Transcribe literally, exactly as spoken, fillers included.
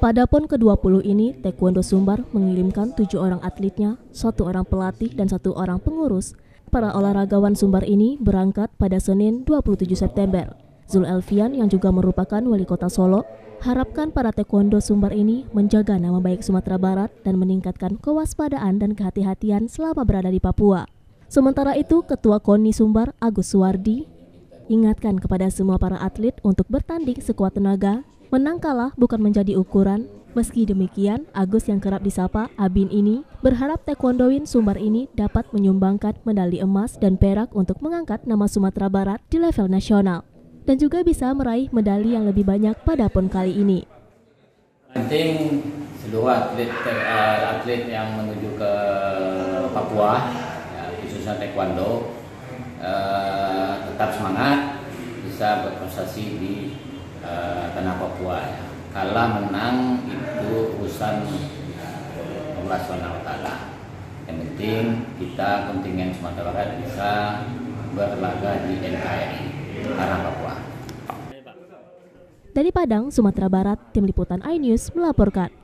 Pada PON ke dua puluh ini, Taekwondo Sumbar mengirimkan tujuh orang atletnya, satu orang pelatih dan satu orang pengurus. Para olahragawan Sumbar ini berangkat pada Senin dua puluh tujuh September. Zul Elfian yang juga merupakan wali kota Solo, harapkan para Taekwondo Sumbar ini menjaga nama baik Sumatera Barat dan meningkatkan kewaspadaan dan kehati-hatian selama berada di Papua. Sementara itu, Ketua KONI Sumbar, Agus Suwardi, ingatkan kepada semua para atlet untuk bertanding sekuat tenaga. Menang kalah bukan menjadi ukuran. Meski demikian, Agus yang kerap disapa Abin ini berharap taekwondoin Sumbar ini dapat menyumbangkan medali emas dan perak untuk mengangkat nama Sumatera Barat di level nasional dan juga bisa meraih medali yang lebih banyak pada PON kali ini. Penting seluruh atlet atlet yang menuju ke Papua, ya, khususnya taekwondo, eh, tetap semangat, bisa berprestasi di Uh, tanah Papua. Ya. Kalah menang itu urusan Allah subhanahu wa taala. Yang penting kita kontingen Sumatera Barat bisa berlaga di N K R I tanah Papua. Dari Padang, Sumatera Barat, Tim Liputan iNews melaporkan.